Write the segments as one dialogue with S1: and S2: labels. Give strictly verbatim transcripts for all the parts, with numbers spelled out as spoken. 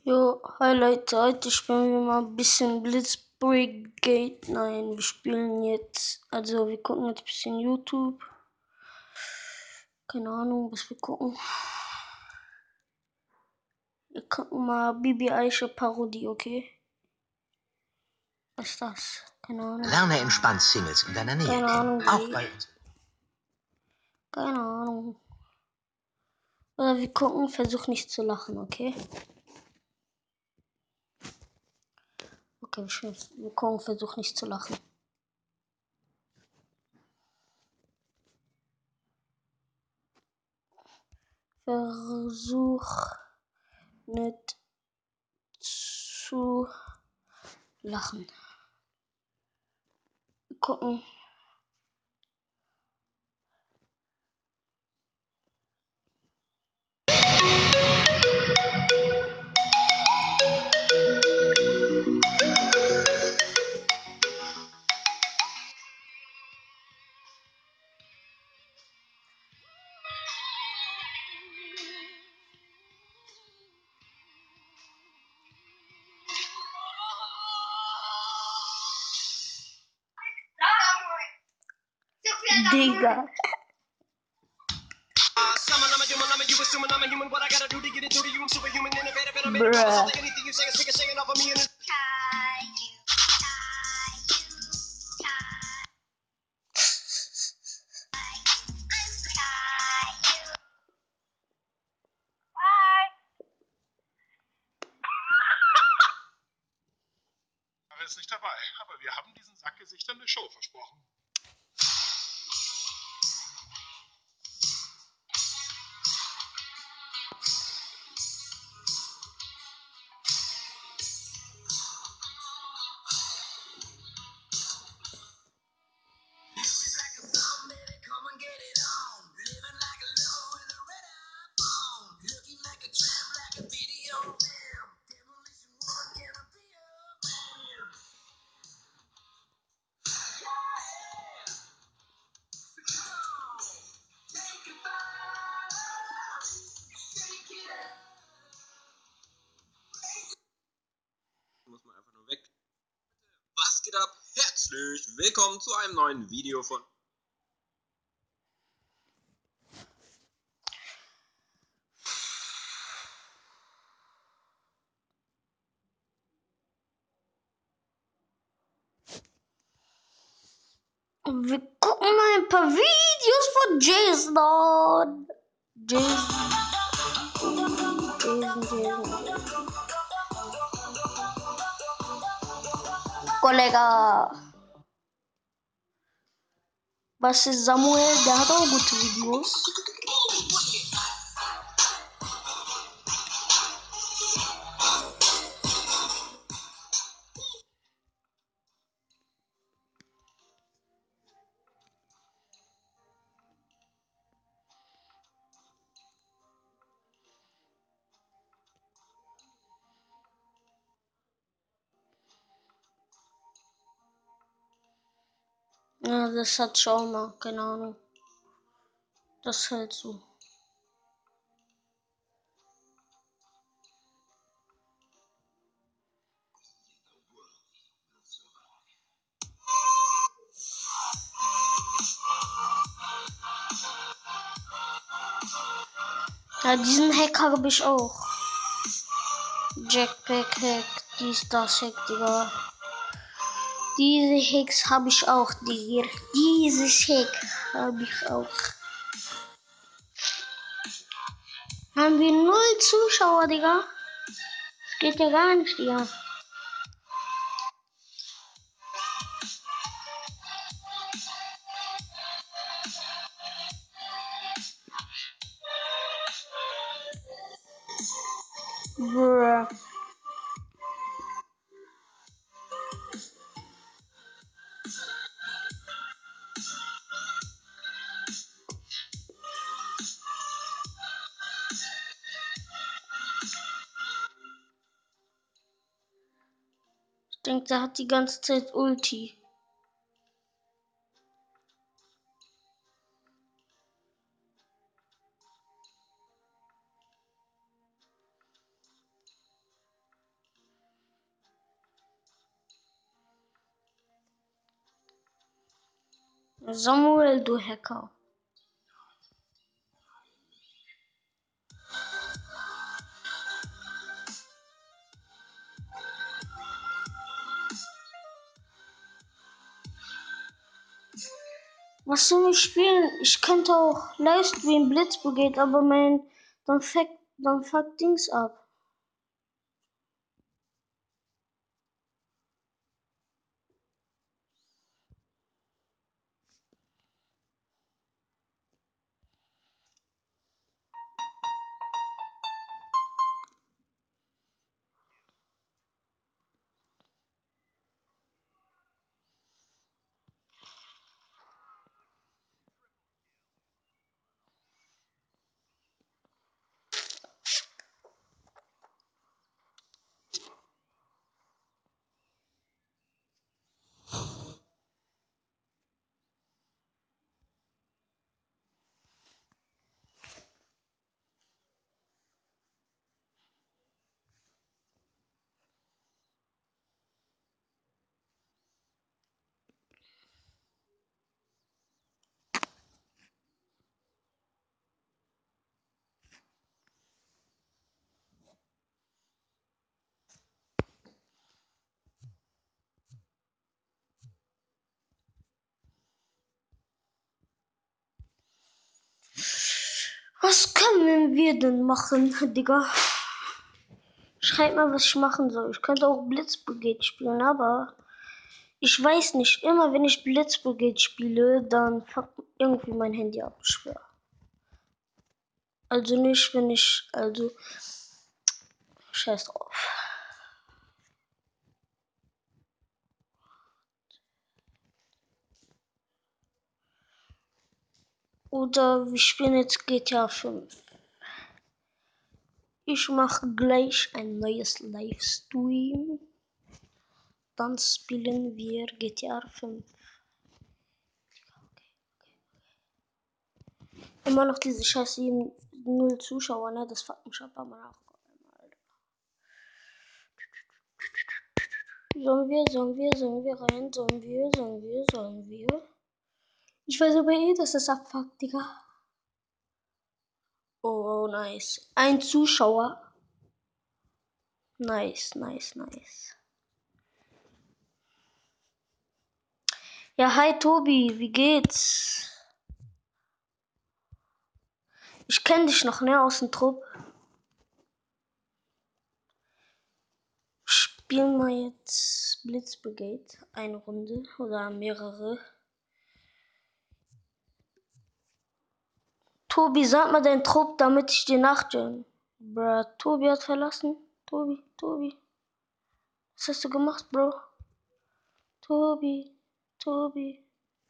S1: Jo, hi Leute, heute spielen wir mal ein bisschen Blitzbrigade. Nein, wir spielen jetzt, also wir gucken jetzt ein bisschen YouTube. Keine Ahnung, was wir gucken. Wir gucken mal Bibi Aisha Parodie, okay? Was ist das? Keine Ahnung.
S2: Lerne entspannt Singles in deiner Nähe
S1: Keine Ahnung,
S2: kennen. Auch
S1: wie.
S2: bei uns.
S1: Keine Ahnung. Oder wir gucken, versuch nicht zu lachen, okay? Okay, wir, wir gucken, versuch nicht zu lachen. Versuch nicht zu lachen. Gucken. Digga. Bruh.
S3: Ist nicht dabei, aber wir haben diesen Sackgesichtern eine Show versprochen.
S4: Muss man einfach nur weg. Was geht ab? Herzlich willkommen zu einem neuen Video von
S1: Wir gucken mal ein paar Videos von Jason. Jason. Jason, Jason, Jason. Kollege. Was ist Samuel? Der hat auch gute Videos. Ja, das hat schon mal, keine Ahnung. Das ist halt so. Ja, diesen Hack habe ich auch. Jackpack Hack, dies, das Hack, Digga. Diese Hacks habe ich auch, Digga. Dieses Hack habe ich auch. Haben wir null Zuschauer, Digga? Das geht ja gar nicht, Digga. Bruh. Ich denke, der hat die ganze Zeit Ulti. Samuel, du Hacker. Was soll ich spielen? Ich könnte auch Livestream Blitzbrigade, aber mein dann fuck dann fuck Dings ab. Was können wir denn machen, Digga? Schreib mal, was ich machen soll. Ich könnte auch Blitzbrigade spielen, aber ich weiß nicht. Immer wenn ich Blitzbrigade spiele, dann fuckt irgendwie mein Handy ab. Schwer. Also nicht, wenn ich, also scheiß drauf. Oder wir spielen jetzt G T A fünf. Ich mache gleich ein neues Livestream. Dann spielen wir G T A fünf. Immer noch diese scheiß null Zuschauer, ne? Das fuckt mich ab, aber auch. Sollen wir, sollen wir, sollen wir rein, sollen wir, sollen wir, sollen wir. Ich weiß aber eh, dass das abfuckt, Digga. Oh, nice. Ein Zuschauer. Nice, nice, nice. Ja, hi Tobi, wie geht's? Ich kenne dich noch, ne, aus dem Trupp. Spielen wir jetzt Blitzbrigade, eine Runde oder mehrere. Tobi, sag mal deinen Trupp, damit ich dir nachjoin. Bruh, Tobi hat verlassen. Tobi, Tobi. Was hast du gemacht, Bro? Tobi, Tobi.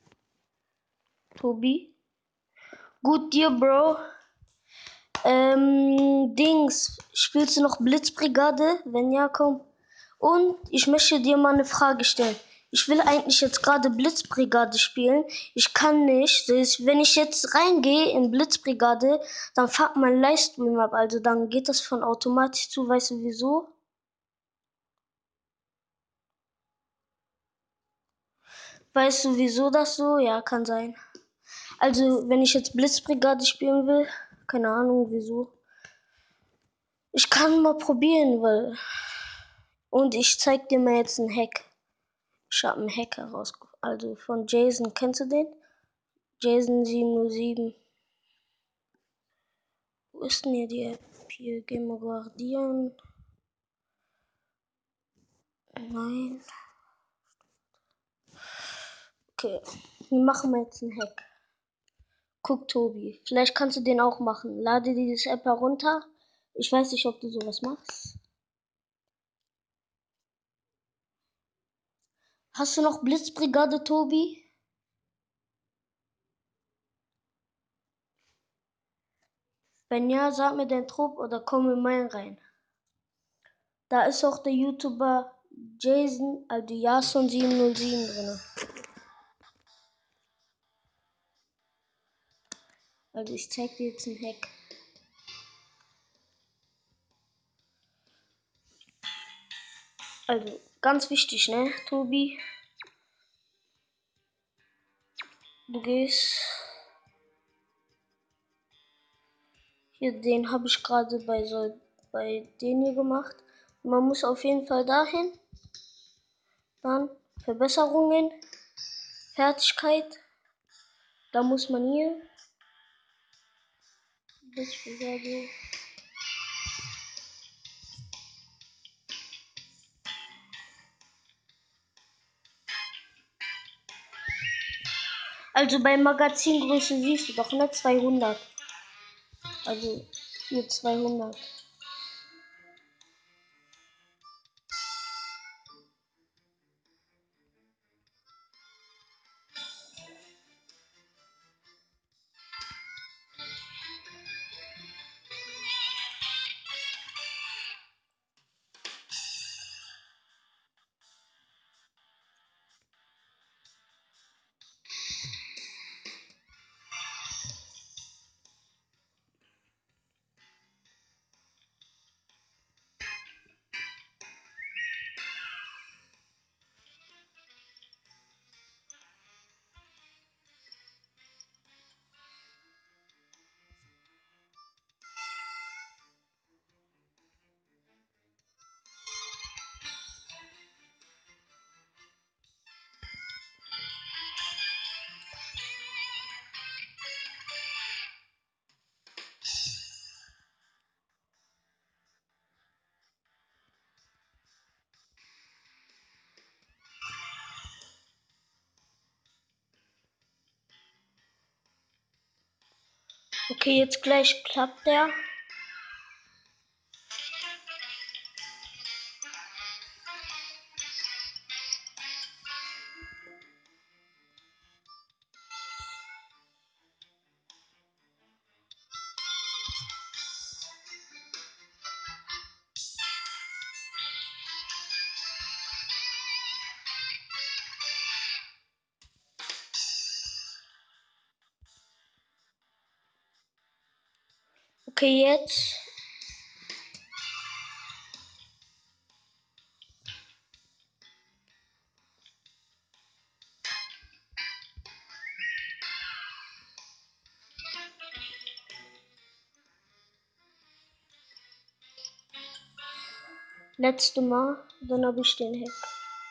S1: Tobi? Gut dir, Bro. Ähm, Dings. Spielst du noch Blitzbrigade? Wenn ja, komm. Und ich möchte dir mal eine Frage stellen. Ich will eigentlich jetzt gerade Blitzbrigade spielen. Ich kann nicht. Das ist, wenn ich jetzt reingehe in Blitzbrigade, dann fuckt mein Livestream ab. Also dann geht das von automatisch zu. Weißt du wieso? Weißt du wieso das so? Ja, kann sein. Also wenn ich jetzt Blitzbrigade spielen will, keine Ahnung wieso. Ich kann mal probieren, weil... Und ich zeig dir mal jetzt einen Hack. Ich habe einen Hack herausgefunden. Also von Jason. Kennst du den? Jason sieben null sieben. Wo ist denn hier die App? Hier gehen wir guardieren. Nein. Okay. Wir machen jetzt einen Hack. Guck, Tobi. Vielleicht kannst du den auch machen. Lade dieses App herunter. Ich weiß nicht, ob du sowas machst. Hast du noch Blitzbrigade, Tobi? Wenn ja, sag mir deinen Trupp oder komm in meinen rein. Da ist auch der YouTuber Jason, also Jason sieben null sieben drin. Also ich zeig dir jetzt einen Hack. Also ganz wichtig, ne, Tobi? Du gehst. Hier, den habe ich gerade bei so bei den hier gemacht. Man muss auf jeden Fall dahin. Dann Verbesserungen, Fertigkeit. Da muss man hier. Also bei Magazingröße siehst du doch, ne? zweihundert. Also hier zweihundert. Okay, jetzt gleich klappt der. Okay, jetzt. Letzte Mal, dann habe ich den Hack.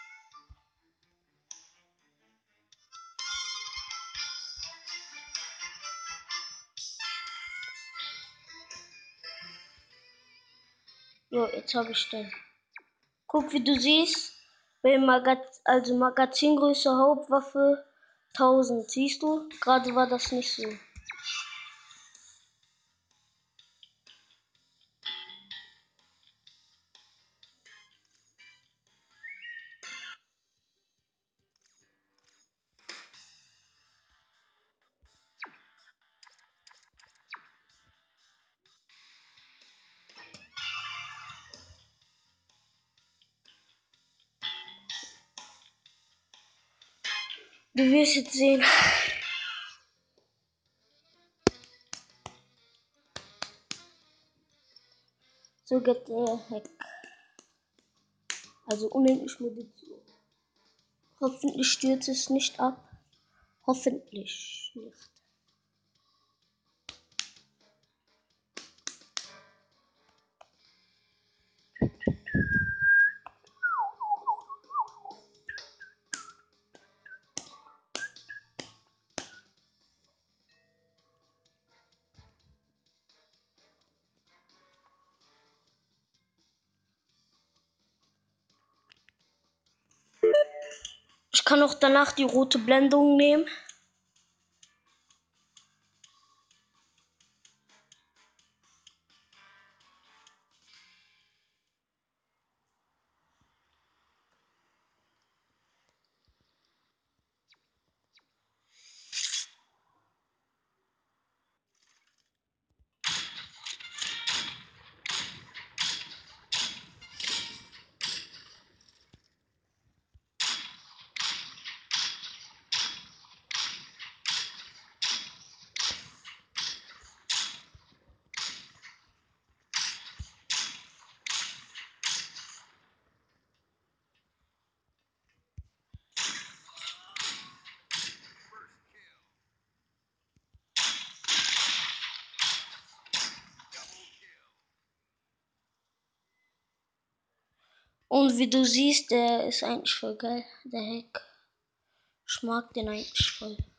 S1: Jo, jetzt habe ich den. Guck, wie du siehst, bei Magaz also Magazingröße Hauptwaffe tausend. Siehst du? Gerade war das nicht so. Du wirst jetzt sehen. So geht der Hack. Also unendlich Munition. Hoffentlich stürzt es nicht ab. Hoffentlich nicht. Ich kann auch danach die rote Blendung nehmen. Und wie du siehst, der ist eigentlich voll geil, der Hack. Ich mag den eigentlich voll.